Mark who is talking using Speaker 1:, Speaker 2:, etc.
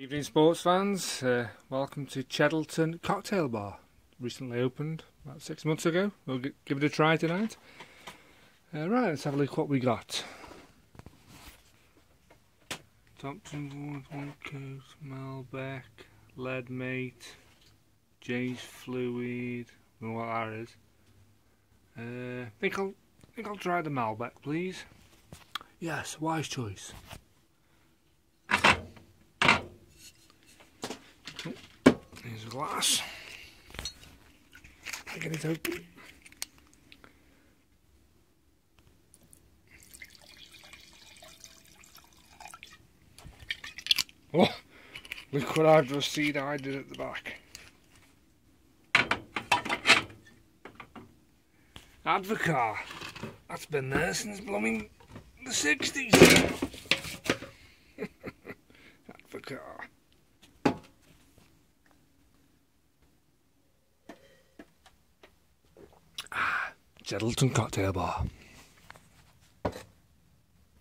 Speaker 1: Evening sports fans, welcome to Cheddleton Cocktail Bar. Recently opened about 6 months ago. We'll give it a try tonight. Right, let's have a look what we got. Thompson Coast, Malbec, Leadmate, Jay's Fluid. I don't know what that is. I think I'll try the Malbec, please. Yes, wise choice. Here's a glass. I get it open. Oh, look what I've just seen I did at the back. Advocaat. That's been there since blooming the 60s. Advocaat. Cheddleton Cocktail Bar.